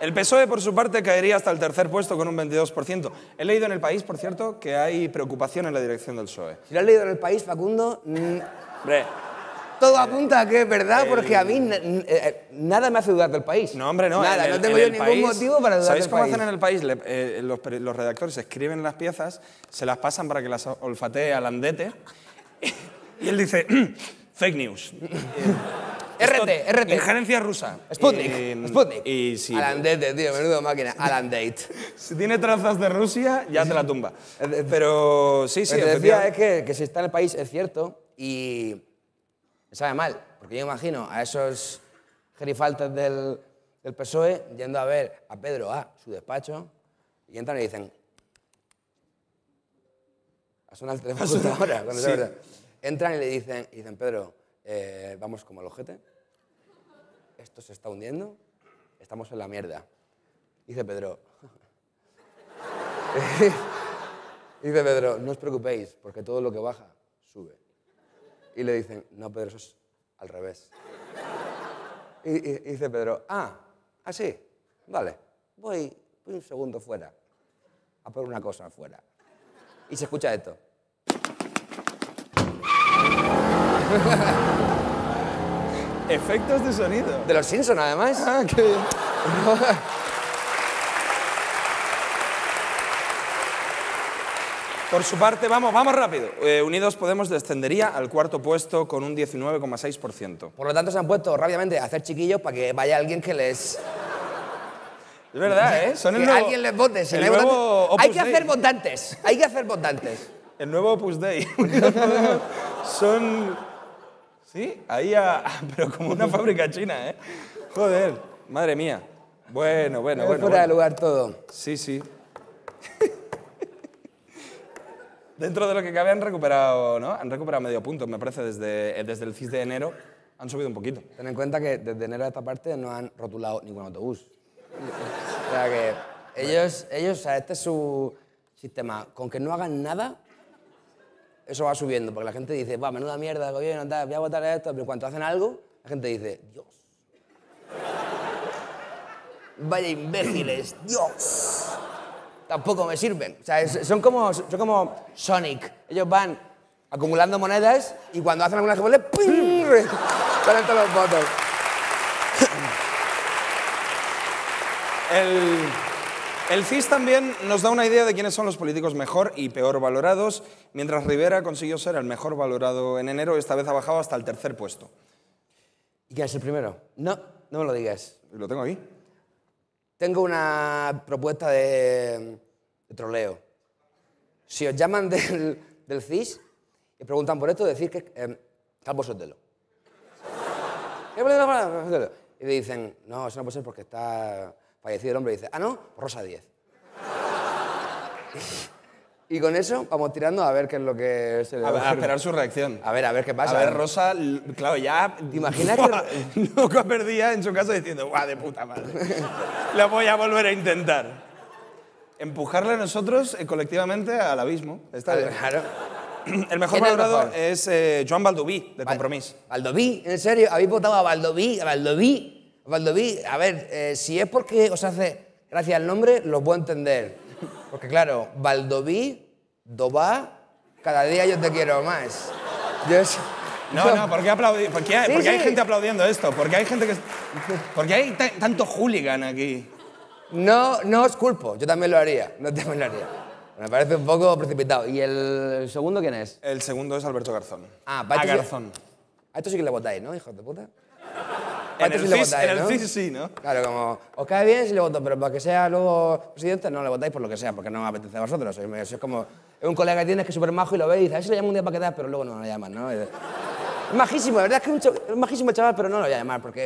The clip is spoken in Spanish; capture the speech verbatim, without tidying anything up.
El P S O E, por su parte, caería hasta el tercer puesto con un veintidós por ciento. He leído en El País, por cierto, que hay preocupación en la dirección del P S O E. Si lo has leído en El País, Facundo, mm, Hombre, todo apunta a que es verdad, el- porque a mí n- n- eh, nada me hace dudar del País. no, hombre, no. Nada, en el- no tengo en yo El ningún País, motivo para dudar ¿sabéis del cómo País. hacen en El País? Le- eh, los, peri- los redactores escriben las piezas, se las pasan para que las olfatee Alandete y él dice, fake news. R T, R T. Injerencia rusa. Sputnik, Y- Sputnik. Y si, Alandete, tío, menudo máquina. Alandate. si tiene trazas de Rusia, ya te la tumba. Pero sí, sí, Lo que te decía es efectivamente. que, que si está en El País es cierto y me sabe mal, porque yo imagino a esos gerifaltes del, del P S O E yendo a ver a Pedro a su despacho y entran y dicen... Ha sonado el teléfono justo ahora. Cuando Sí. se abre. Entran y le dicen, y dicen Pedro, eh, vamos como el ojete, esto se está hundiendo, estamos en la mierda. Dice Pedro... Dice Pedro, no os preocupéis, porque todo lo que baja, sube. Y le dicen, no, Pedro, eso es al revés. Y, y- y dice Pedro, ah, ¿ah, sí? Vale, voy, voy un segundo fuera, a por una cosa fuera. Y se escucha esto. Efectos de sonido. De los Simpsons, además. Ah, qué bien. Por su parte, vamos, vamos rápido. Eh, Unidos Podemos descendería al cuarto puesto con un diecinueve coma seis por ciento. Por lo tanto, se han puesto rápidamente a hacer chiquillos para que vaya alguien que les... Es verdad, ¿eh? Son el que nuevo, alguien les vote. Si el no hay nuevo votantes- Opus hay que Dei. hacer votantes. Hay que hacer votantes. El nuevo Opus Dei. Unidos Podemos son... Sí, ahí a... Pero como una fábrica china, ¿eh? Joder, madre mía. Bueno, bueno, Es bueno. fuera de bueno. lugar todo. Sí, sí. Dentro de lo que cabe han recuperado, ¿no? Han recuperado medio punto, me parece, desde, eh, desde el C I S de enero. Han subido un poquito. Ten en cuenta que desde enero a esta parte no han rotulado ningún autobús. O sea que ellos, ellos, o sea, este es su sistema. Con que no hagan nada, eso va subiendo. Porque la gente dice, va, menuda mierda el gobierno, tal, voy a votar a esto. Pero cuando hacen algo, la gente dice, Dios. Vaya imbéciles, Dios. Tampoco me sirven. O sea, es- son como, son como Sonic. Ellos van acumulando monedas y cuando hacen alguna que ¡pum! Salen todos los votos. El, el C I S también nos da una idea de quiénes son los políticos mejor y peor valorados, mientras Rivera consiguió ser el mejor valorado en enero, esta vez ha bajado hasta el tercer puesto. ¿Y quién es el primero? No, no me lo digas. Lo tengo aquí. Tengo una propuesta de, de troleo. Si os llaman del, del C I S y preguntan por esto, decir que eh, Calvo Sotelo. Y le dicen, no, eso no puede ser porque está fallecido el hombre. Y dice, ah, no, Rosa Díez. Y con eso vamos tirando a ver qué es lo que se le A, va ver, a esperar su reacción. A ver, a ver qué pasa. A ver, Rosa, l- claro, ya... ¿Te imaginas que...? Loco perdía en su casa diciendo, guau, de puta madre. La voy a volver a intentar. Empujarle a nosotros eh, colectivamente al abismo. Está bien. Claro. El mejor ¿Quién es el valorado mejor? es eh, Joan Baldoví, de Compromís. Baldoví, ¿en serio? ¿Habéis votado a Baldoví? ¿A Baldoví? ¿A Baldoví? A ver, eh, si es porque os hace gracia el nombre, lo puedo entender. Porque claro, Baldoví, Dobá, cada día yo te quiero más. Yo es- No, no, ¿por qué, aplaudi ¿por qué, hay, Sí, por qué hay sí. gente aplaudiendo esto? ¿Por qué hay gente que... ¿Por qué hay ta- tanto hooligan aquí? No, no os culpo, yo también lo haría, no también lo haría. Me parece un poco precipitado. ¿Y el segundo quién es? El segundo es Alberto Garzón. Ah, a para esto sí- Garzón. A esto sí que le votáis, ¿no, hijos de puta? En Esto el sí le C I S, votáis, en el ¿no? C I S sí, ¿no? Claro, como os cae bien si le voto, pero para que sea luego presidente no le votáis por lo que sea, porque no me apetece a vosotros. Es, es como es un colega que tienes que es súper majo y lo ve y dice, a ver si le llamo un día para quedar, pero luego no lo llaman, ¿no? Es majísimo, la verdad es que es, un chav- es majísimo chaval, pero no lo voy a llamar porque...